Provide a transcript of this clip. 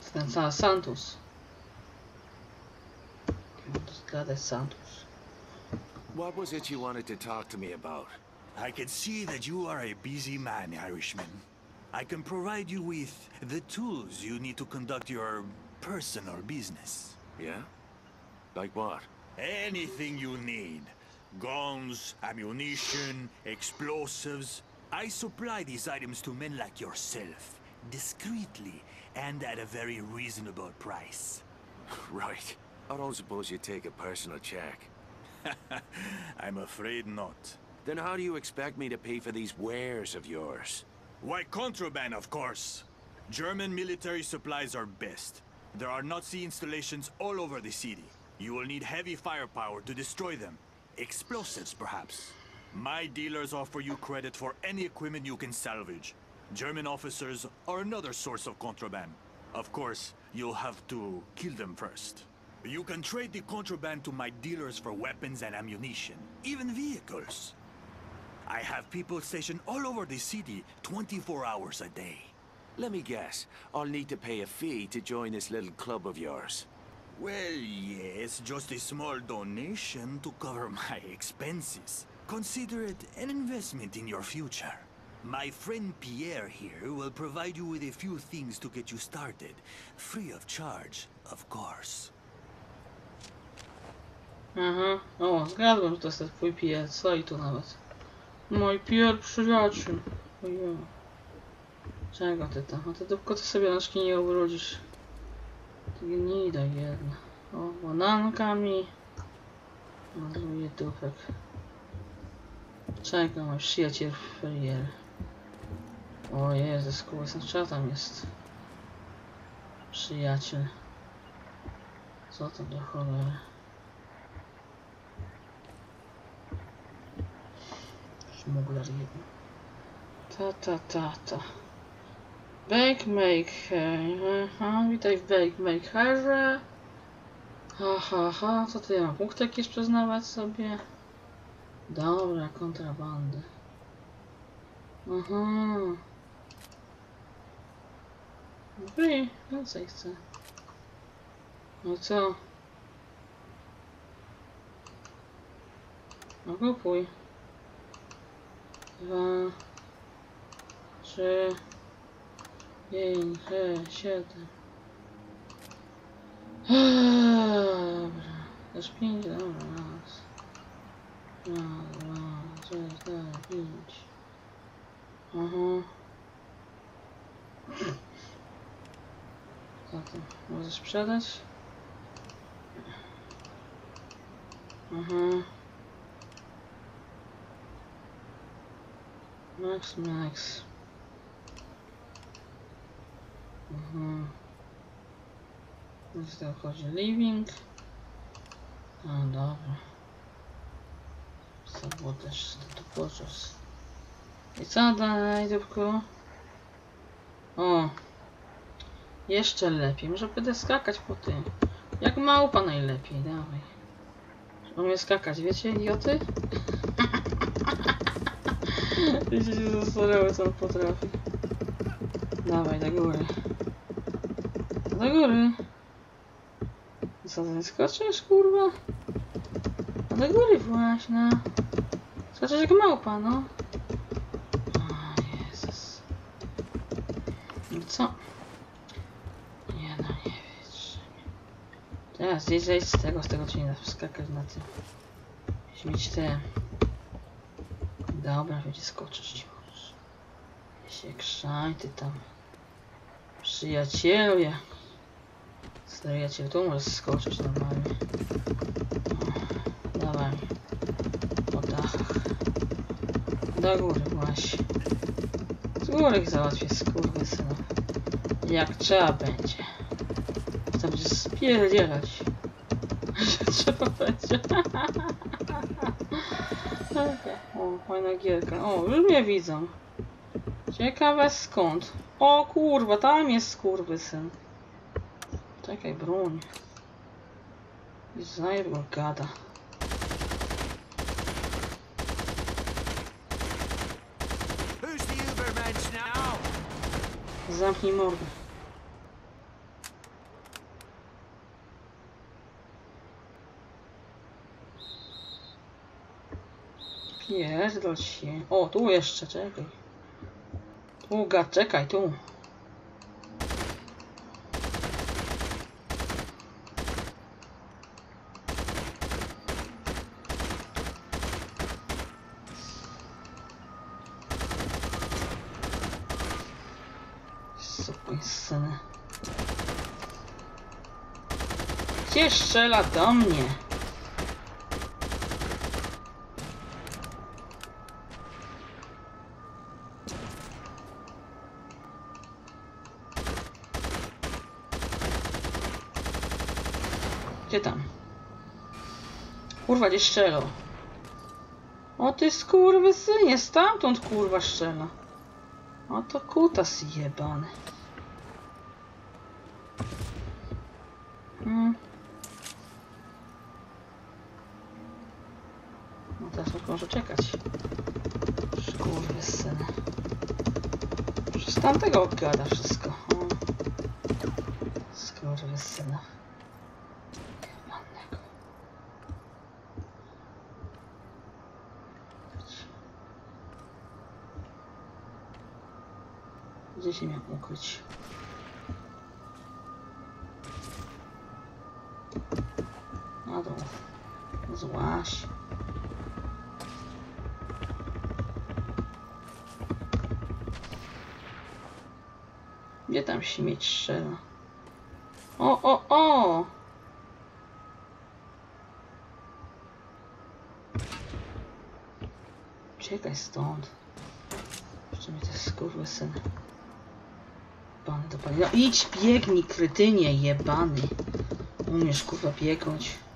Ten cały Santos. Gadać Santos. What was it you wanted to talk to me about? I can see that you are a busy man, Irishman. I can provide you with the tools you need to conduct your personal business. Yeah? Like what? Anything you need. Guns, ammunition, explosives. I supply these items to men like yourself, discreetly, and at a very reasonable price. Right. I don't suppose you take a personal check. I'm afraid not. Then how do you expect me to pay for these wares of yours? Why, contraband, of course. German military supplies are best. There are Nazi installations all over the city. You will need heavy firepower to destroy them. Explosives, perhaps. My dealers offer you credit for any equipment you can salvage. German officers are another source of contraband. Of course, you'll have to kill them first. You can trade the contraband to my dealers for weapons and ammunition, even vehicles. I have people stationed all over the city, 24 hours a day. Let me guess. I'll need to pay a fee to join this little club of yours. Well, yes, just a small donation to cover my expenses. Consider it an investment in your future. My friend Pierre here will provide you with a few things to get you started. Free of charge, of course. Aha, o, zgadłem, że to jest twój Pierre, stoi tu nawet. Mój Pierre przyjaciel. Ojej. Czego ty tam? A ty tylko ty sobie rączki nie ubrudzisz. Ty nie daj jedna. O, banankami. Drugi dupek. Czego mój przyjaciel Pierre. O Jezus, kurwa, co tam jest? Przyjaciel. Co to do cholery? Szmugler jeden. Ta. Bakemaker. Aha, witaj w Bakemakerze. Ha, co ty ja mam? Punkty jakieś przyznawać sobie? Dobra, kontrabandy. Aha. Okej, więcej chcę. No co? No kupuj. 2, 3, 5, 6, 7. Dobra. Też 5, dobra, raz. 2, 3, 4, 5. Aha. Co to? Możesz sprzedać? Aha. Max. Nic to chodzi. Living. No dobra. Sabotaż to podczas. I co dalej, dupku? O. Jeszcze lepiej. Może będę skakać po tym. Jak małpa najlepiej, dawaj. Umie skakać, wiecie, idioty? Wiecie, się zastanawiały, co on potrafi. Dawaj, do góry. Do góry. Co, ty nie skoczysz, kurwa? A do góry właśnie. Skoczysz jak małpa, no. O, Jezus. No co? Nie no, nie wiesz. Teraz zjeżdżaj z tego ci nie da skakać na tym. Śmieć te. Dobra, będzie skoczyć ci możesz. Się krzaj ty tam. Przyjacielu, Przyjaciel, tu możesz skoczyć normalnie. O, dawaj. Po dachach. Do góry właśnie. Z góry ich załatwię, skurwysyna. Jak trzeba będzie. Tam będzie spierdzielać. Trzeba będzie. O, fajna gierka. O, już mnie widzą. Ciekawe skąd. O kurwa, tam jest skurwysyn. Czekaj, broń. I znajdę go gada. Zamknij mordę. Pierdol się. O, tu jeszcze, czekaj. Tu, gad, czekaj, tu. Scenę. Gdzie strzela do mnie? Gdzie tam? Kurwa, gdzie strzela? O ty skurwysynie, stamtąd kurwa strzela. O to kutas jebany. No teraz może czekać. Skurwysyny. Z tamtego gada wszystko. O. Skurwysyna. Jebanego. Gdzie się miał ukryć? Na dół. Złaś. Gdzie tam śmieć strzela? O! Czekaj stąd. Jeszcze mnie te skurwysyny. Jebany do pani. No idź, biegnij, krytynie jebany. Umiesz kurwa biegnąć.